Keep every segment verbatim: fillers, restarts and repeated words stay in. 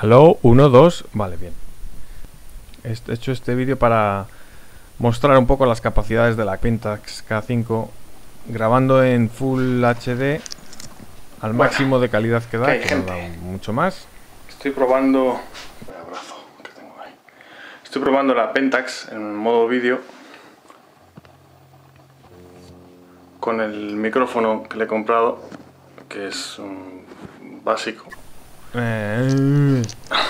Aló, uno, dos, vale, bien. He hecho este vídeo para mostrar un poco las capacidades de la Pentax K cinco grabando en Full H D al Bueno, máximo de calidad que da, ¿qué hay, que gente? no da mucho más. Estoy probando... Vaya brazo que tengo ahí. Estoy probando la Pentax en modo vídeo con el micrófono que le he comprado, que es un básico. Eh,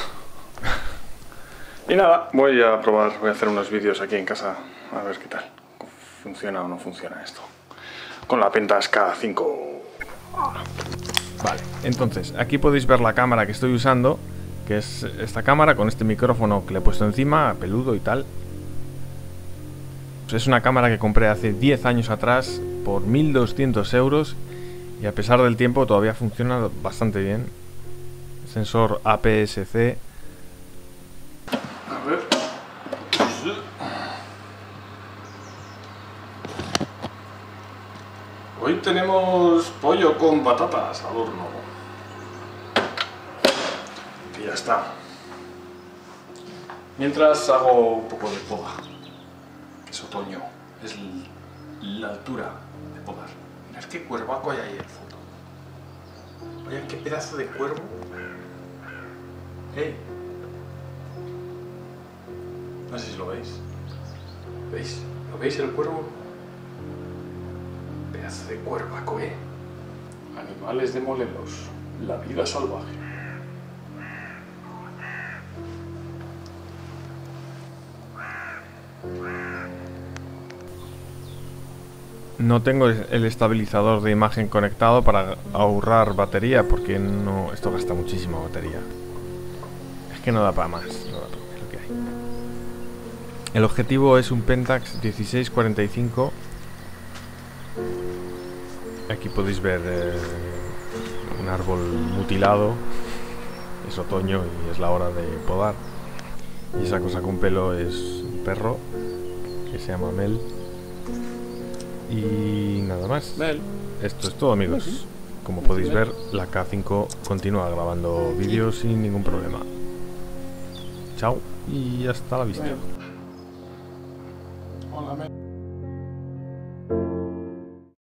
Y nada, voy a probar, voy a hacer unos vídeos aquí en casa a ver qué tal. ¿Funciona o no funciona esto? Con la Pentax K cinco. Vale, entonces aquí podéis ver la cámara que estoy usando, que es esta cámara con este micrófono que le he puesto encima, peludo y tal. Pues es una cámara que compré hace diez años atrás por mil doscientos euros y a pesar del tiempo todavía funciona bastante bien. Sensor A P S C. A ver. Hoy tenemos pollo con patatas al horno. Y ya está. Mientras hago un poco de poda. Que es otoño. Es la altura de podar. Mirad qué cuervaco hay ahí en fondo. Oye, qué pedazo de cuervo. ¡Ey! No sé si lo veis. ¿Veis? ¿Lo veis el cuervo? Pedazo de cuervaco, ¿eh? Animales de Morelos. La vida salvaje. No tengo el estabilizador de imagen conectado para ahorrar batería, porque no, esto gasta muchísima batería. Es que no da para más, no da para más lo que hay. El objetivo es un Pentax dieciséis cuarenta y cinco. Aquí podéis ver eh, un árbol mutilado. Es otoño y es la hora de podar. Y esa cosa con pelo es un perro que se llama Mel. Y nada más. Mel. Esto es todo, amigos. Como podéis ver, la K cinco continúa grabando vídeos sin ningún problema. Chao y hasta la vista. Hola, Mel.